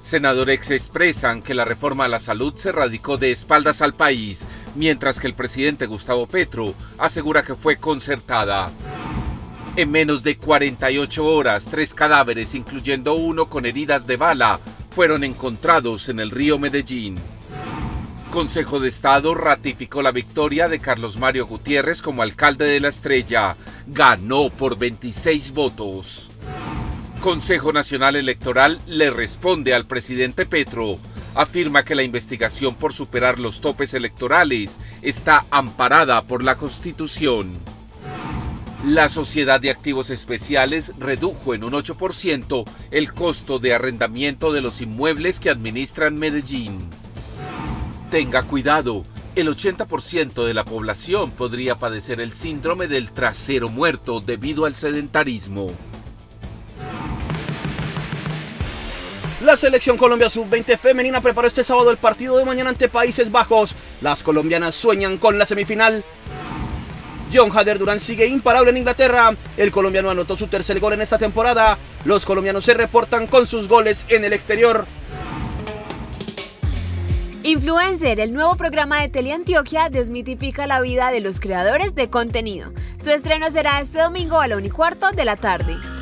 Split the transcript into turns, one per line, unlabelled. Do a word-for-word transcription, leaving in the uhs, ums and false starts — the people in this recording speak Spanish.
Senadores expresan que la reforma a la salud se radicó de espaldas al país, mientras que el presidente Gustavo Petro asegura que fue concertada. En menos de cuarenta y ocho horas, tres cadáveres, incluyendo uno con heridas de bala, fueron encontrados en el río Medellín. Consejo de Estado ratificó la victoria de Carlos Mario Gutiérrez como alcalde de La Estrella. Ganó por veintiséis votos. Consejo Nacional Electoral le responde al presidente Petro. Afirma que la investigación por superar los topes electorales está amparada por la Constitución. La Sociedad de Activos Especiales redujo en un ocho por ciento el costo de arrendamiento de los inmuebles que administran Medellín. Tenga cuidado, el ochenta por ciento de la población podría padecer el síndrome del trasero muerto debido al sedentarismo.
La Selección Colombia sub veinte femenina preparó este sábado el partido de mañana ante Países Bajos. Las colombianas sueñan con la semifinal. John Hader Durán sigue imparable en Inglaterra. El colombiano anotó su tercer gol en esta temporada. Los colombianos se reportan con sus goles en el exterior.
Influencer, el nuevo programa de Teleantioquia, desmitifica la vida de los creadores de contenido. Su estreno será este domingo a la una y cuarto de la tarde.